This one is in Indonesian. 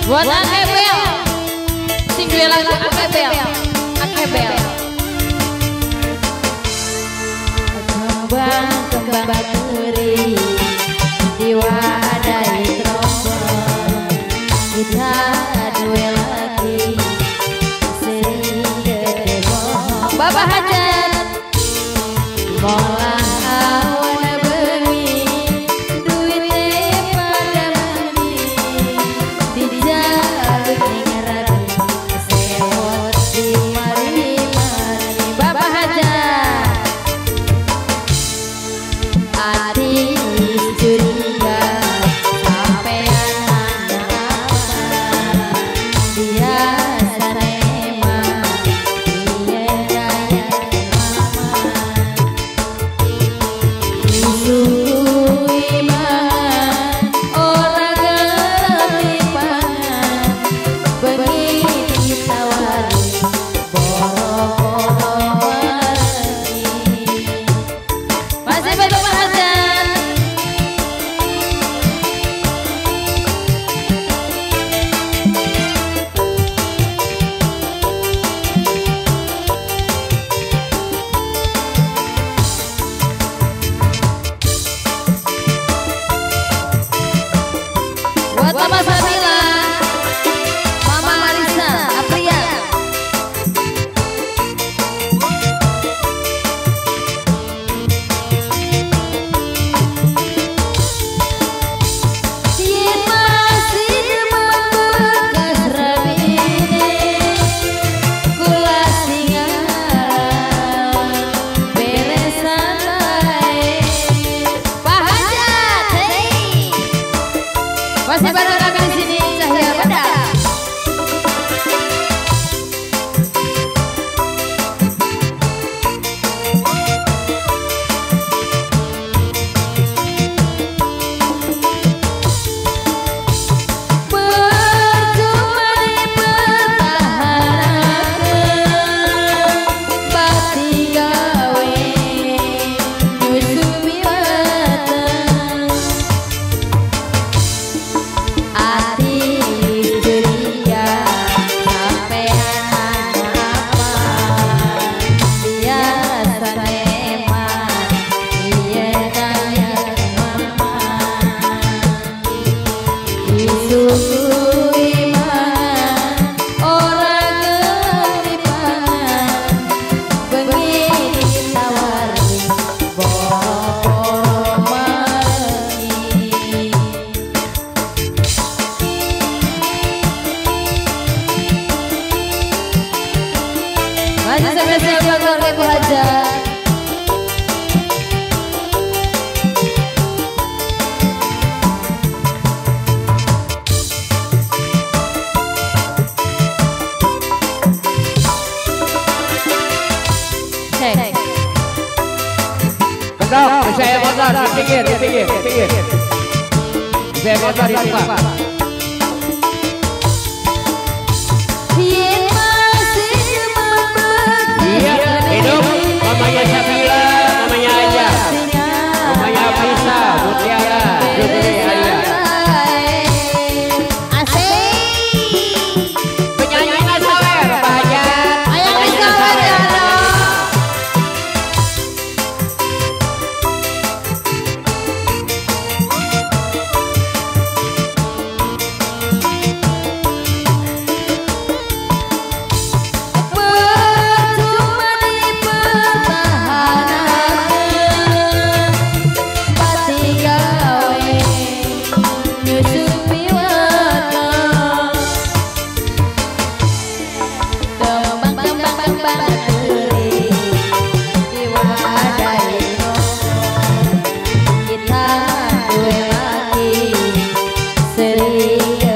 Buat Akebel, sing duwe lagu Akebel, Akebel. Kembang baturi diwadahi trombon, kita duwe lagi sering gede bohong. Bapak Hajat molah awan bengi duwite pada mandi di jalur ning rabi sewot di mari-mari. Bapak Hajat ati curiga sampean anak biasa tema iya daya Mama Sabila, Mama Marisa, Apria. Yen masih membekas rabine, kula tinggal beresan bae. Pak Hajat, hei. Masih bareng kami di sini Cahya Pada. Percuma dipertahankan, bakti gawe nyusupi weteng. Ati ceria sampean apa biasa tema iya daya mama disukui mangan ora kelipan bengi ditawari boro-boro marengi. Masih spesial buat keluarga Ibu Hajat. Cek. Kendok, saya motor di pinggir. Saya motor di depan. Yen masih Iya, hidup mamanya Sabila, mamanya Aja, mamanya Faisa, Mutiara, Jubri Aja. Asik. Penyanyi Nasawer, Pak Hajat. Ayo Nasawer ya dong. Percuma dipertahankan, bakti gawe nyusupi weteng. Kembang baturi diwadahi trombon, kita duwe lagi sering